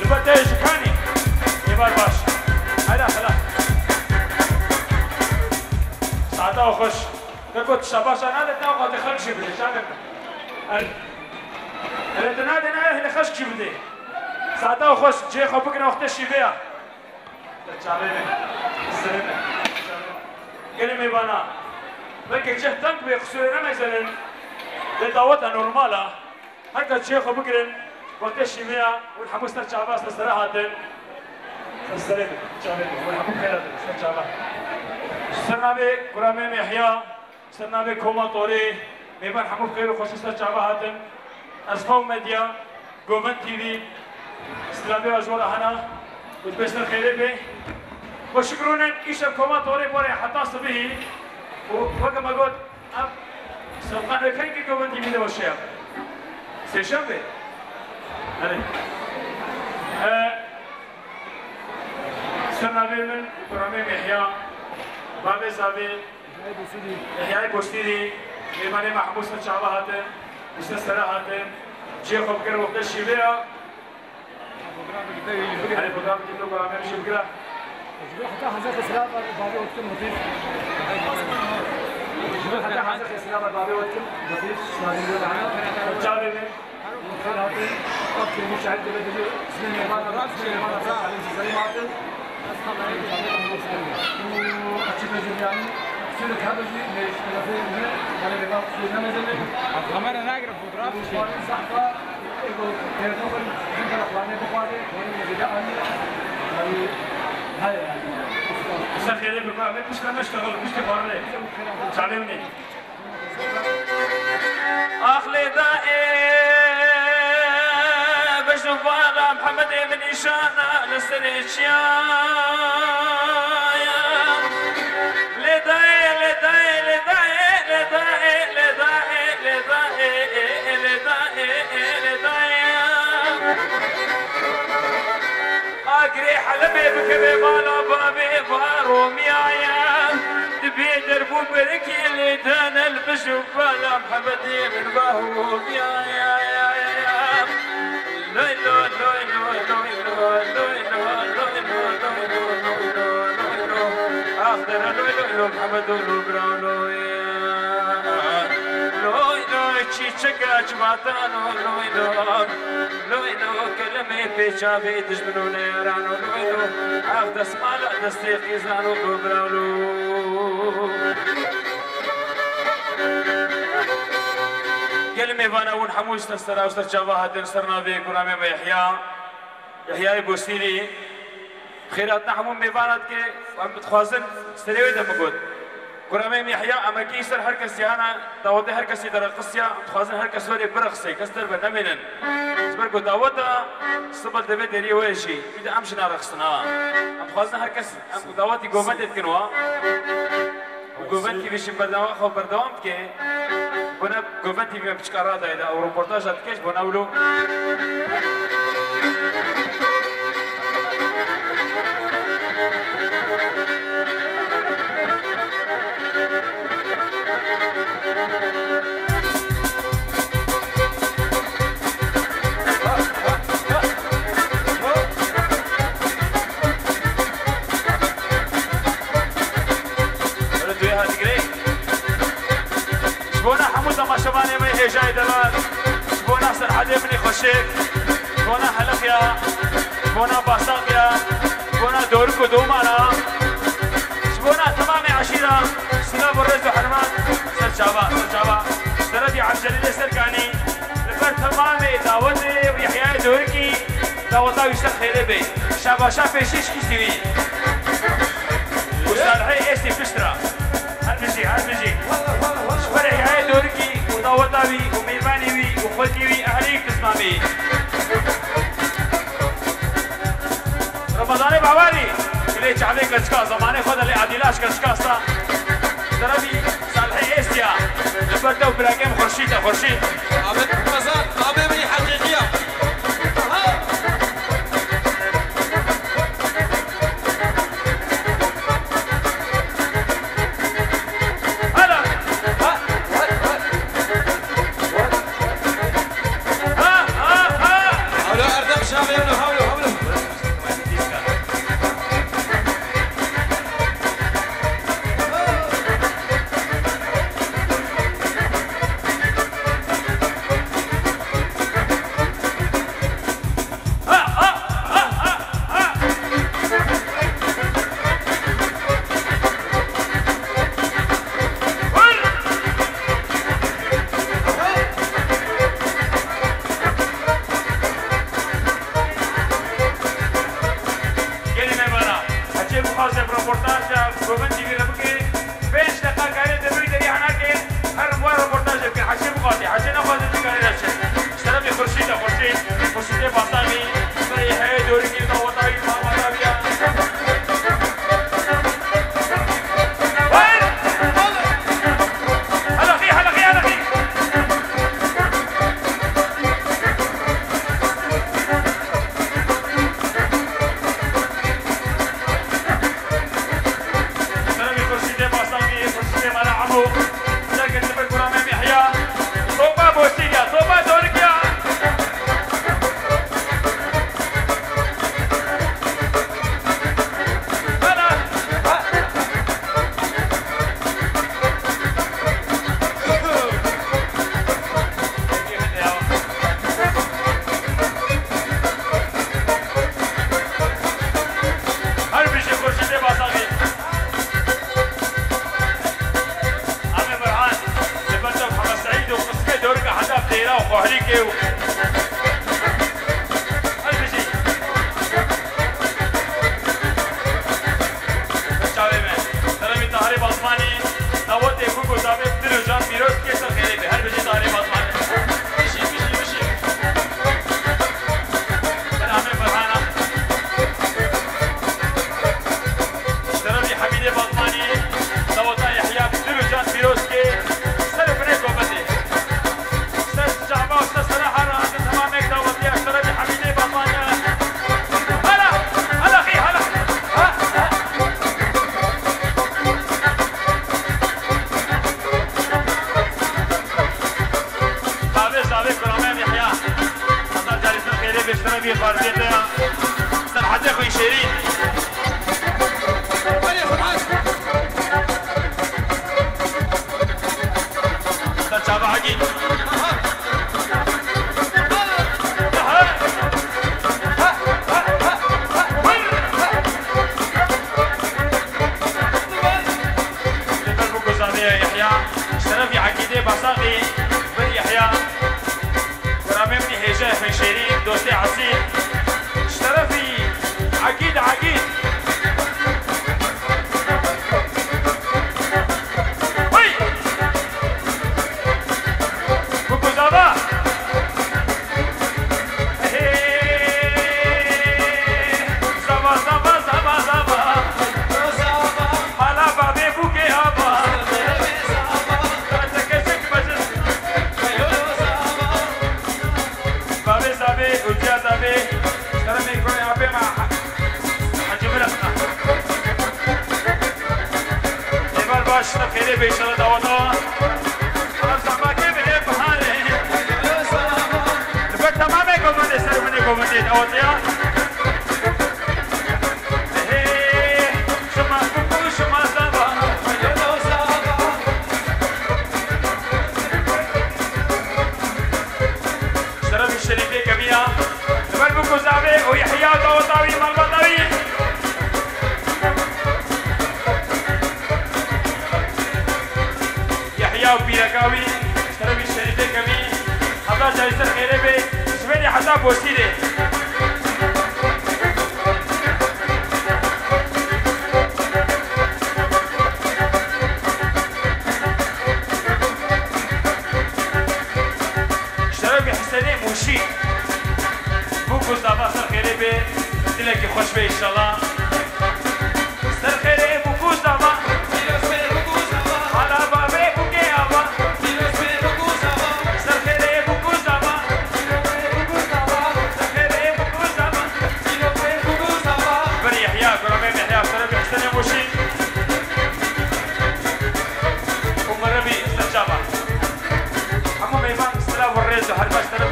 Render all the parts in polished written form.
البتاج كاني يبار باش هلا خلاص ساعته خوش قلت شباش انا لا قاعد خلق شي بدي شامل انا تنادي انا اللي خش شي بدي ساعته خوش جي خو بكره وقت شي بيع تشاليني السلامه كلمه بنا بلكي جه تنك بيقصرنا مثلا لدعوتها نورماله هكا شيخ بكره وقت شي بيع والحموس ترجع باس لصراحه السلامه تشاليني والحموس خيرات ترجع باس صرنا به كرامه يحيى صرنا به كوما طوري ميبان حمو خير وخوش ترجع باس اسفو ميديا جوفن تي في سلامي وجورا هنا وتبشر خير به وشكرونا ايش كوما طوري بوري حتى صبيه ووقت ما قلت اب سبقنا كان كي جوفن تي في ده وشيا سيشامبي هذه صرنا به من كرامه يحيى بابي زابي يحيى بوستيري ميماني محبوس الشعب هاتن مستسرة هاتن جي خوب كر وقت الشبيع هاي بودام تيجو كلامي مش بكرة حتى حزق السلام بابي وقت مطيف حتى حزق السلام بابي وقت مطيف جابي من خير هاتن وقت المشاهد بدي سنين يبان سنين يبان على زي ما هاتن أشوف يعني سلك هذا الشيء ليش كذا هنا على الرباط سلنا مثلا الكاميرا ناقرة فوتوغراف صحفة يقول تلفون جنب الأخوان بقاعدة هون بدأ يعني هاي سخيري بقى مش كنا نشتغل مش كفارة تعلمني أخلي دائي بشوف على محمد بن إشانة لسريشيا أقري حلمي بكبي بالا بابي فاروم يا تبي دربو بركي اللي دانا البشوف بالا محمدي من باهوم يا لوي لوي لوي لوي لوي لوي لوي لوي أخضر لوي لوي محمد لو براو شكا جمعتانو لويلو كلمي في شافي تجبنو نيرانو لويلو عقد اسمالا دستيقي زانو كبراولو كلمي فانا ون حموش تسترا وسترجابها تنصرنا في كرامي يحيى بوسيلي خيراتنا حموم ميفانات كي وعم بتخوازن استريوي دمقود كرامي يحيى اما كيسر هر كسي انا داوته هر كسي در القصيا تخوازن هر كسوري برخصي كستر بنمنن سبركو داوته صبل دبي دري ويشي اذا امشنا رخصنا ام خوازن هر كس ام داوتي جوفنت كنوا جوفنت في بردوام خو بردوام كي بنا جوفنت في بشكارا دا او ريبورتاج كيش بناولو شباني ما هي جاي دلال شبونا حسن حد ابني خشيك شبونا حلقيا شبونا باساقيا شبونا دوركو دومانا شبونا تمامي عشيرة سلاب الرز وحرمان سرجابا سردي عبد الجليل السركاني لفر تمامي داوتي ويحيى دوركي داوتا ويشتر خيري بي شاباشا فيشيش كيستوي وصالحي استي فشترا هالمجي شبر يحيى دوركي وداوتاوي وميمانيوي وخوتيوي أهليك تسمامي رمضاني بعوالي اللي تعبي كشكا زماني خذ اللي عديلاش كشكا صا دربي صالحي استيا لبرده وبراكيم خرشيد عبد مزار طابي حقيقية حولوا واضح رپورتاج گوبن تیوی ربکی 5 دقیقه کاری دبی دری هناکه هر موار رپورتاج بکن حشی بخواهی حشی نخواهی کاری رفشه اشترابی خورشید باستانی برای حیای دوری که نواتایی ماماتابیا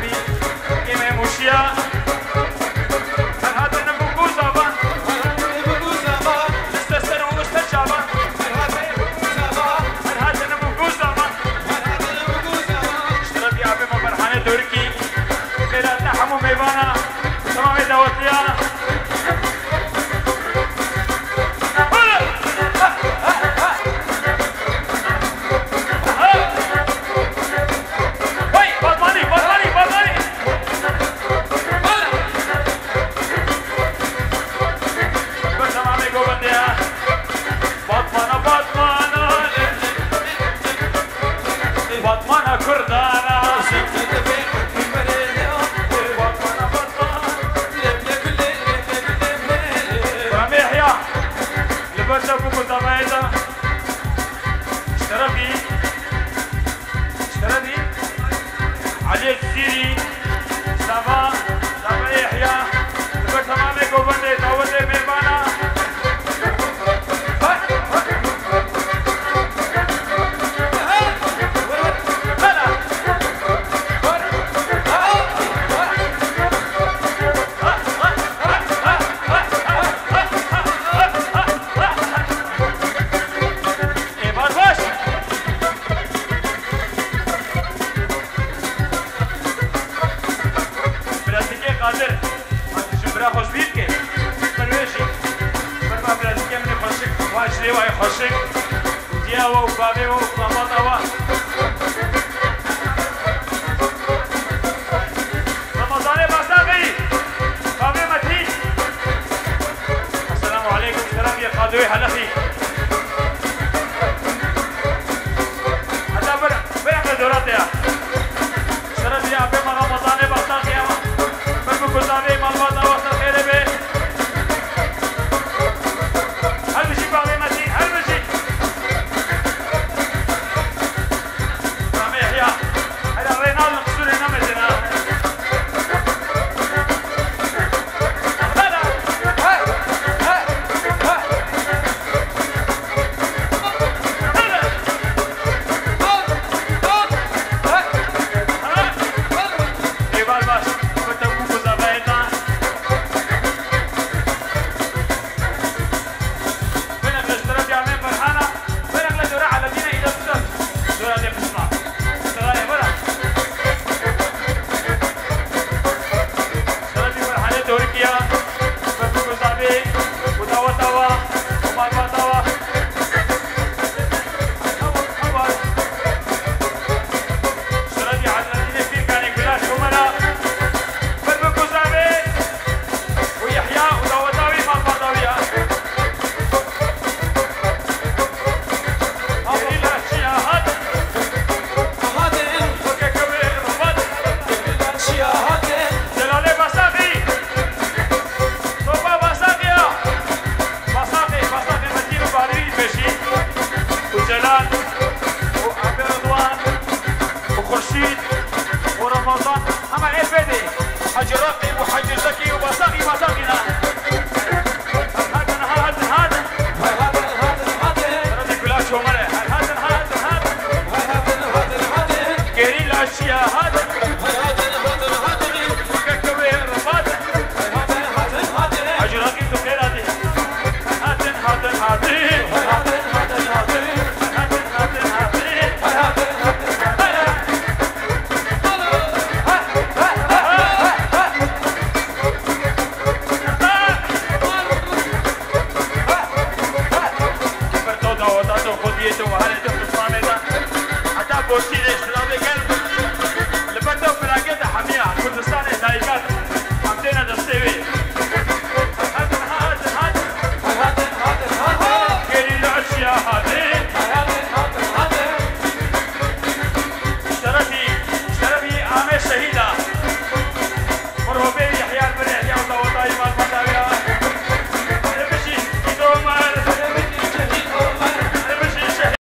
Hadi ne bu kuzaba خوشک دیاوە و باوێوە و مامۆتاوە ڕەمەزانێ باساغی باوێ مەتین السلام علیکم سلام یە قادوی حەلەقی هەتا بەرەم لە دەوراتەیە شەرەفی ئاپێمە ڕەمەزانێ باساغیەوە بەر بکوزاوێ ماڵباتاوە سەر خێرە بێ هەلبژی باوێ مەتین هەلبژی Hatta boşluğu